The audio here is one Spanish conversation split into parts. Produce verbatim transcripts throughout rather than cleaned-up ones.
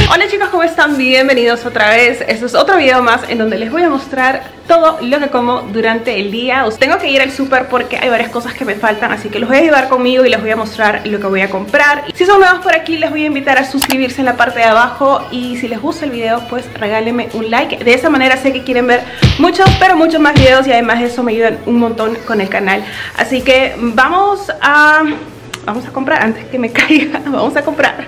Hola chicos, ¿cómo están? Bienvenidos otra vez. Este es otro video más en donde les voy a mostrar todo lo que como durante el día. Os tengo que ir al súper porque hay varias cosas que me faltan, así que los voy a llevar conmigo y les voy a mostrar lo que voy a comprar. Si son nuevos por aquí, les voy a invitar a suscribirse en la parte de abajo y si les gusta el video, pues regálenme un like. De esa manera sé que quieren ver muchos, pero muchos más videos y además de eso me ayudan un montón con el canal. Así que vamos a... Vamos a comprar antes que me caiga. Vamos a comprar.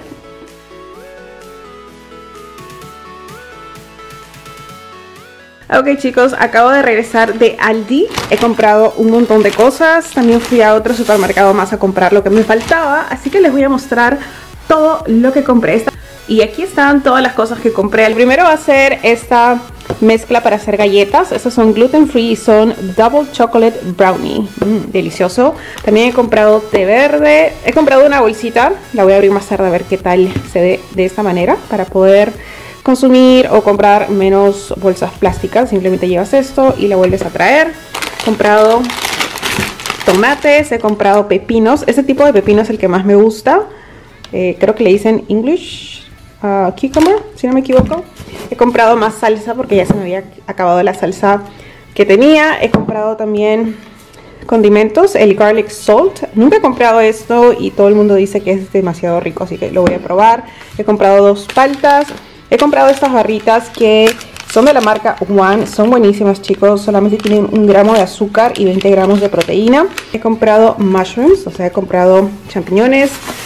Ok chicos, acabo de regresar de Aldi. He comprado un montón de cosas. También fui a otro supermercado más a comprar lo que me faltaba. Así que les voy a mostrar todo lo que compré. Y aquí están todas las cosas que compré. El primero va a ser esta mezcla para hacer galletas. Estas son gluten free y son double chocolate brownie. Mm, delicioso. También he comprado té verde. He comprado una bolsita. La voy a abrir más tarde a ver qué tal se ve de esta manera para poder consumir o comprar menos bolsas plásticas. Simplemente llevas esto y la vuelves a traer. He comprado tomates, he comprado pepinos. Este tipo de pepino es el que más me gusta. Eh, creo que le dicen English uh, cucumber, si no me equivoco. He comprado más salsa porque ya se me había acabado la salsa que tenía. He comprado también condimentos, el garlic salt. Nunca he comprado esto y todo el mundo dice que es demasiado rico, así que lo voy a probar. He comprado dos paltas. He comprado estas barritas que son de la marca One. Son buenísimas chicos. Solamente tienen un gramo de azúcar y veinte gramos de proteína. He comprado mushrooms, o sea, he comprado champiñones,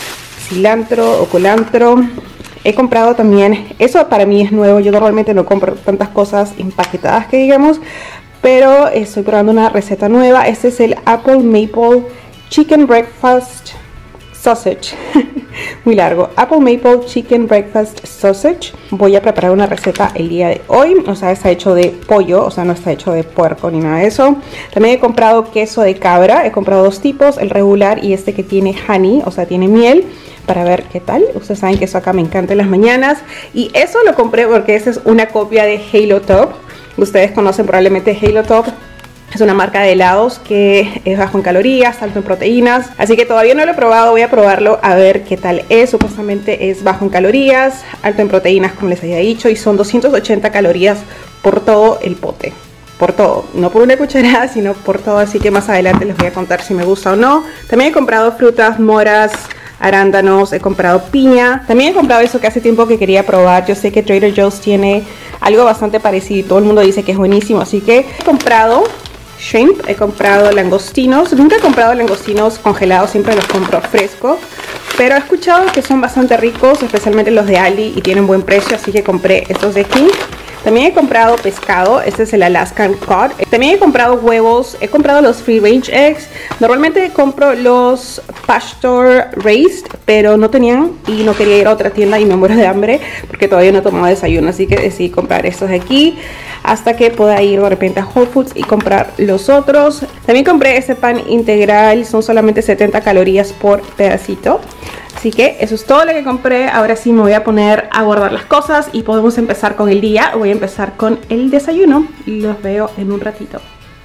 cilantro o culantro. He comprado también, eso para mí es nuevo. Yo normalmente no compro tantas cosas empaquetadas que digamos, pero estoy probando una receta nueva. Este es el Apple Maple Chicken Breakfast Sausage. Muy largo. Apple Maple Chicken Breakfast Sausage. Voy a preparar una receta el día de hoy. O sea, está hecho de pollo, o sea, no está hecho de puerco ni nada de eso. También he comprado queso de cabra. He comprado dos tipos, el regular y este que tiene honey, o sea, tiene miel, para ver qué tal. Ustedes saben que eso acá me encanta en las mañanas. Y eso lo compré porque esa es una copia de Halo Top. Ustedes conocen probablemente Halo Top. Es una marca de helados que es bajo en calorías, alto en proteínas. Así que todavía no lo he probado, voy a probarlo a ver qué tal es. Supuestamente es bajo en calorías, alto en proteínas como les había dicho. Y son doscientas ochenta calorías por todo el pote. Por todo, no por una cucharada, sino por todo. Así que más adelante les voy a contar si me gusta o no. También he comprado frutas, moras, arándanos, he comprado piña. También he comprado eso que hace tiempo que quería probar. Yo sé que Trader Joe's tiene algo bastante parecido y todo el mundo dice que es buenísimo. Así que he comprado shrimp, he comprado langostinos. Nunca he comprado langostinos congelados, siempre los compro frescos, pero he escuchado que son bastante ricos, especialmente los de Aldi, y tienen buen precio, así que compré estos de aquí. También he comprado pescado, este es el Alaskan Cod. También he comprado huevos, he comprado los free range eggs. Normalmente compro los pasture raised, pero no tenían y no quería ir a otra tienda y me muero de hambre porque todavía no he tomado desayuno, así que decidí comprar estos de aquí hasta que pueda ir de repente a Whole Foods y comprar los otros. También compré este pan integral, son solamente setenta calorías por pedacito. Así que eso es todo lo que compré. Ahora sí me voy a poner a guardar las cosas y podemos empezar con el día. Voy a empezar con el desayuno y los veo en un ratito.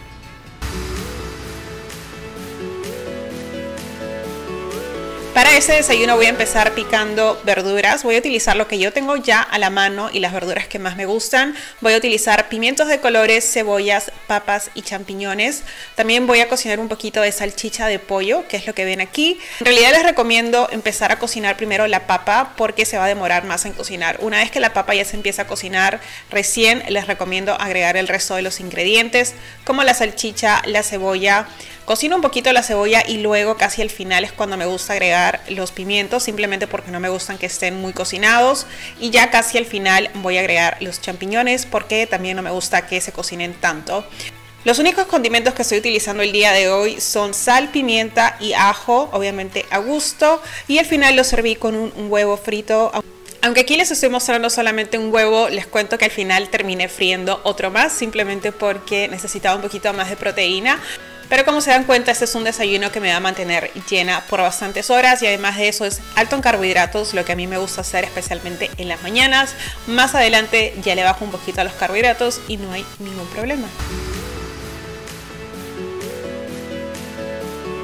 Para ese desayuno voy a empezar picando verduras. Voy a utilizar lo que yo tengo ya a la mano y las verduras que más me gustan. Voy a utilizar pimientos de colores, cebollas, papas y champiñones. También voy a cocinar un poquito de salchicha de pollo, que es lo que ven aquí. En realidad les recomiendo empezar a cocinar primero la papa porque se va a demorar más en cocinar. Una vez que la papa ya se empieza a cocinar, recién les recomiendo agregar el resto de los ingredientes, como la salchicha, la cebolla. Cocino un poquito la cebolla y luego casi al final es cuando me gusta agregar los pimientos, simplemente porque no me gustan que estén muy cocinados. Y ya casi al final voy a agregar los champiñones porque también no me gusta que se cocinen tanto. Los únicos condimentos que estoy utilizando el día de hoy son sal, pimienta y ajo, obviamente a gusto. Y al final lo serví con un, un huevo frito. Aunque aquí les estoy mostrando solamente un huevo, les cuento que al final terminé friendo otro más, simplemente porque necesitaba un poquito más de proteína. Pero como se dan cuenta, este es un desayuno que me va a mantener llena por bastantes horas y además de eso es alto en carbohidratos, lo que a mí me gusta hacer especialmente en las mañanas. Más adelante ya le bajo un poquito a los carbohidratos y no hay ningún problema.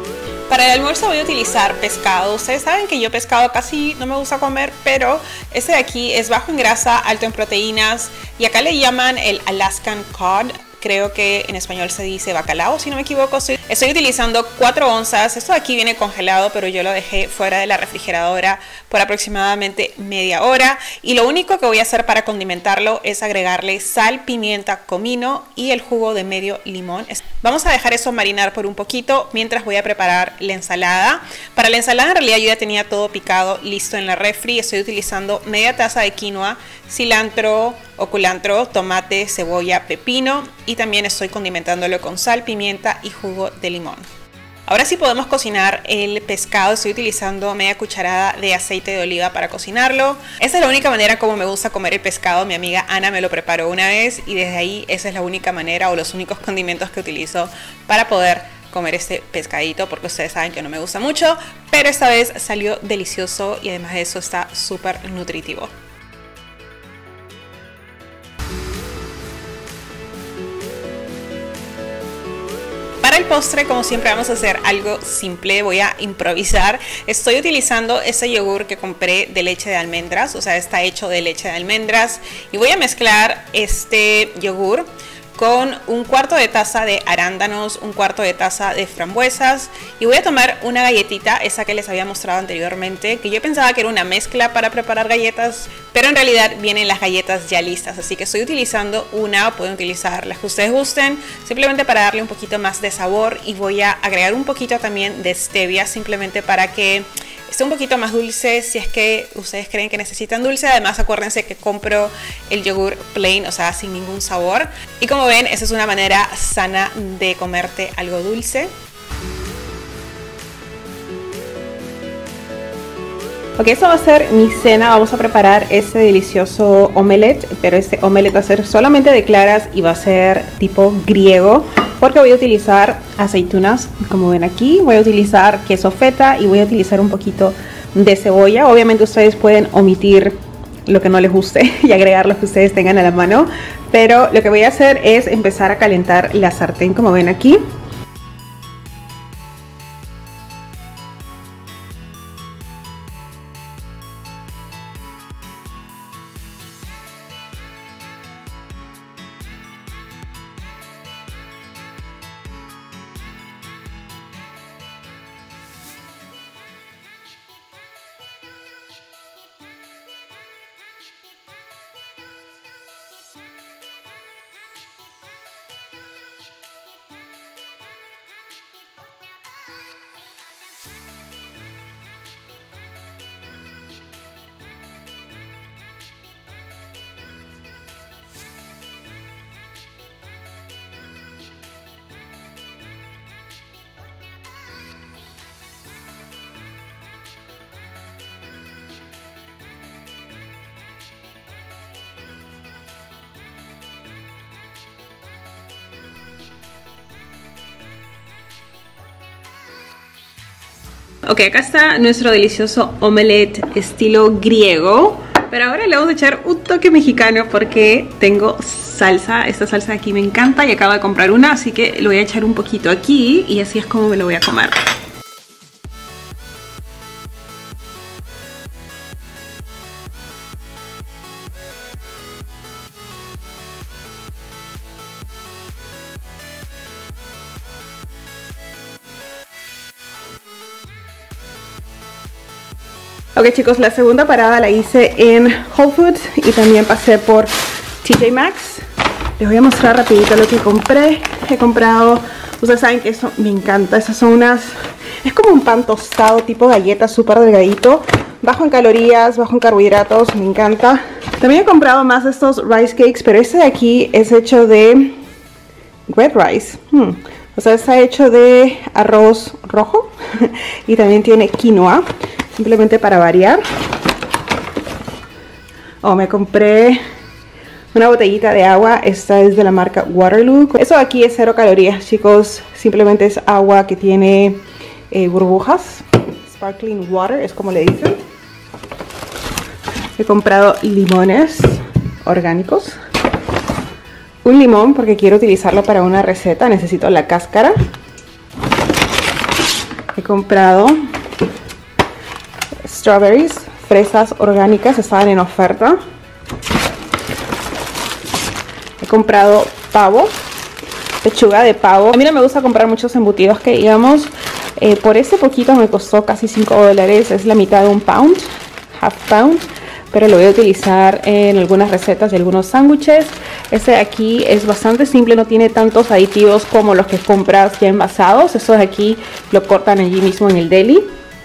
Para el almuerzo voy a utilizar pescado. Ustedes saben que yo pescado casi no me gusta comer, pero este de aquí es bajo en grasa, alto en proteínas y acá le llaman el Alaskan Cod. Creo que en español se dice bacalao, si no me equivoco. Estoy utilizando cuatro onzas. Esto de aquí viene congelado, pero yo lo dejé fuera de la refrigeradora por aproximadamente media hora. Y lo único que voy a hacer para condimentarlo es agregarle sal, pimienta, comino y el jugo de medio limón. Vamos a dejar eso marinar por un poquito mientras voy a preparar la ensalada. Para la ensalada en realidad yo ya tenía todo picado listo en la refri. Estoy utilizando media taza de quinoa, cilantro o culantro, tomate, cebolla, pepino y también estoy condimentándolo con sal, pimienta y jugo de limón. Ahora sí podemos cocinar el pescado. Estoy utilizando media cucharada de aceite de oliva para cocinarlo. Esa es la única manera como me gusta comer el pescado. Mi amiga Ana me lo preparó una vez y desde ahí esa es la única manera o los únicos condimentos que utilizo para poder comer este pescadito, porque ustedes saben que no me gusta mucho, pero esta vez salió delicioso y además de eso está súper nutritivo. Para el postre, como siempre, vamos a hacer algo simple. Voy a improvisar. Estoy utilizando ese yogur que compré de leche de almendras, o sea, está hecho de leche de almendras. Y voy a mezclar este yogur con un cuarto de taza de arándanos, un cuarto de taza de frambuesas y voy a tomar una galletita, esa que les había mostrado anteriormente, que yo pensaba que era una mezcla para preparar galletas, pero en realidad vienen las galletas ya listas, así que estoy utilizando una, o pueden utilizar las que ustedes gusten, simplemente para darle un poquito más de sabor y voy a agregar un poquito también de stevia, simplemente para que esté un poquito más dulce si es que ustedes creen que necesitan dulce. Además acuérdense que compro el yogur plain, o sea, sin ningún sabor. Y como ven, esa es una manera sana de comerte algo dulce. Ok, eso va a ser mi cena. Vamos a preparar este delicioso omelette, pero este omelette va a ser solamente de claras y va a ser tipo griego, porque voy a utilizar aceitunas, como ven aquí, voy a utilizar queso feta y voy a utilizar un poquito de cebolla. Obviamente ustedes pueden omitir lo que no les guste y agregar lo que ustedes tengan a la mano, pero lo que voy a hacer es empezar a calentar la sartén, como ven aquí. Ok, acá está nuestro delicioso omelette estilo griego. Pero ahora le vamos a echar un toque mexicano porque tengo salsa. Esta salsa de aquí me encanta y acabo de comprar una, así que le voy a echar un poquito aquí y así es como me lo voy a comer. Ok chicos, la segunda parada la hice en Whole Foods y también pasé por T J Maxx. Les voy a mostrar rapidito lo que compré. He comprado, ustedes saben que eso me encanta. Esas son unas, es como un pan tostado tipo galleta, súper delgadito, bajo en calorías, bajo en carbohidratos, me encanta. También he comprado más de estos rice cakes, pero este de aquí es hecho de red rice. Hmm. O sea, está hecho de arroz rojo y también tiene quinoa. Simplemente para variar. Oh, me compré una botellita de agua. Esta es de la marca Waterloo. Eso aquí es cero calorías, chicos. Simplemente es agua que tiene eh, burbujas. Sparkling water es como le dicen. He comprado limones orgánicos. Un limón porque quiero utilizarlo para una receta. Necesito la cáscara. He comprado strawberries, fresas orgánicas, estaban en oferta. He comprado pavo, pechuga de pavo. A mí no me gusta comprar muchos embutidos que digamos, eh, por este poquito me costó casi cinco dólares, es la mitad de un pound, half pound. Pero lo voy a utilizar en algunas recetas y algunos sándwiches. Este de aquí es bastante simple, no tiene tantos aditivos como los que compras ya envasados. Estos de aquí lo cortan allí mismo en el deli.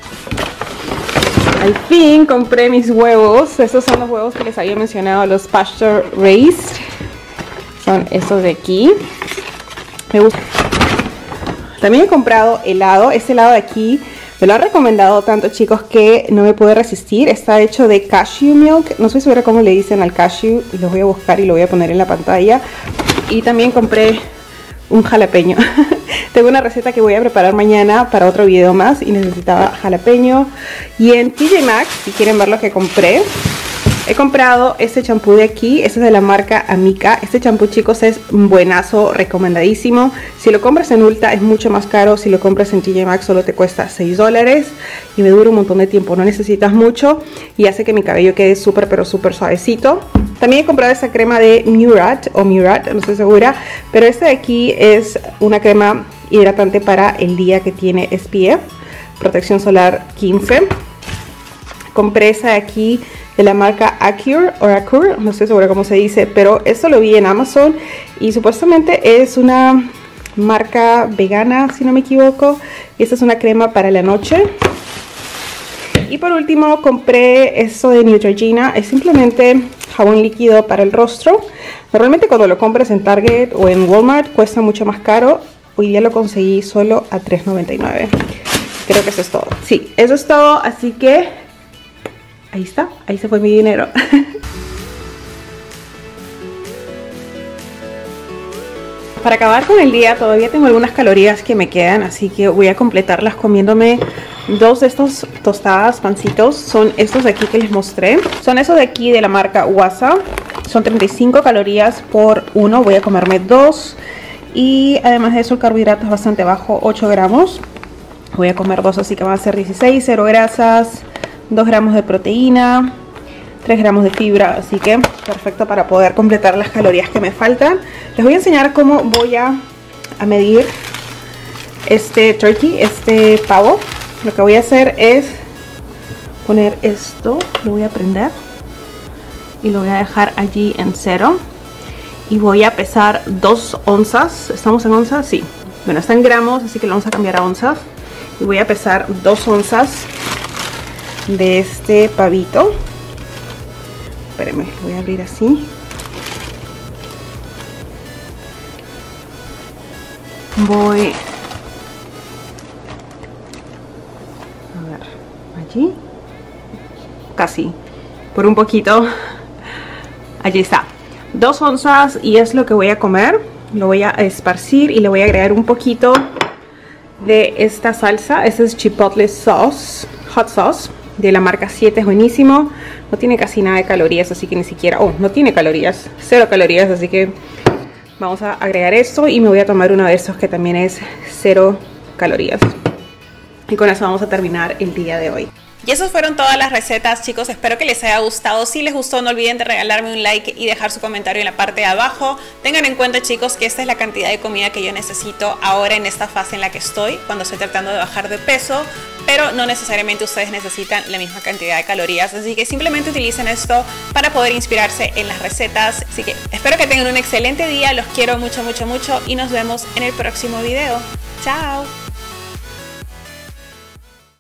Al fin compré mis huevos. Estos son los huevos que les había mencionado, los pasture raised. Son estos de aquí. Me gusta. También he comprado helado. Este helado de aquí me lo han recomendado tanto, chicos, que no me pude resistir. Está hecho de cashew milk. No estoy segura cómo le dicen al cashew. Los voy a buscar y lo voy a poner en la pantalla. Y también compré un jalapeño. Tengo una receta que voy a preparar mañana para otro video más y necesitaba jalapeño. Y en T J Maxx, si quieren ver lo que compré, he comprado este champú de aquí. Este es de la marca Amica. Este champú, chicos, es buenazo, recomendadísimo. Si lo compras en Ulta es mucho más caro. Si lo compras en T J Maxx solo te cuesta seis dólares. Y me dura un montón de tiempo. No necesitas mucho. Y hace que mi cabello quede súper, pero súper suavecito. También he comprado esta crema de Murad o Murad, no estoy segura. Pero esta de aquí es una crema hidratante para el día que tiene S P F. Protección solar quince. Compré esta de aquí de la marca Acure o Acure, no estoy segura cómo se dice, pero esto lo vi en Amazon y supuestamente es una marca vegana, si no me equivoco. Y esta es una crema para la noche. Y por último compré esto de Neutrogena, es simplemente jabón líquido para el rostro. Normalmente cuando lo compras en Target o en Walmart cuesta mucho más caro. Hoy día lo conseguí solo a tres noventa y nueve. Creo que eso es todo. Sí, eso es todo, así que ahí está, ahí se fue mi dinero. Para acabar con el día, todavía tengo algunas calorías que me quedan, así que voy a completarlas comiéndome dos de estos tostadas pancitos. Son estos de aquí que les mostré. Son esos de aquí de la marca Wasa. Son treinta y cinco calorías por uno. Voy a comerme dos. Y además de eso el carbohidrato es bastante bajo, ocho gramos. Voy a comer dos, así que van a ser dieciséis, cero grasas, dos gramos de proteína, tres gramos de fibra, así que perfecto para poder completar las calorías que me faltan. Les voy a enseñar cómo voy a, a medir este turkey, este pavo. Lo que voy a hacer es poner esto, lo voy a prender y lo voy a dejar allí en cero. Y voy a pesar dos onzas. ¿Estamos en onzas? Sí. Bueno, está en gramos, así que lo vamos a cambiar a onzas. Y voy a pesar dos onzas de este pavito. Espérenme, lo voy a abrir así. Voy a ver, allí. Casi, por un poquito. Allí está. Dos onzas y es lo que voy a comer. Lo voy a esparcir y le voy a agregar un poquito de esta salsa. Este es Chipotle Sauce, Hot Sauce, de la marca siete, es buenísimo. No tiene casi nada de calorías, así que ni siquiera... Oh, no tiene calorías, cero calorías, así que vamos a agregar esto. Y me voy a tomar uno de estos que también es cero calorías. Y con eso vamos a terminar el día de hoy. Y esas fueron todas las recetas, chicos. Espero que les haya gustado. Si les gustó, no olviden de regalarme un like y dejar su comentario en la parte de abajo. Tengan en cuenta, chicos, que esta es la cantidad de comida que yo necesito ahora en esta fase en la que estoy, cuando estoy tratando de bajar de peso, pero no necesariamente ustedes necesitan la misma cantidad de calorías, así que simplemente utilicen esto para poder inspirarse en las recetas. Así que espero que tengan un excelente día, los quiero mucho, mucho, mucho y nos vemos en el próximo video. ¡Chao!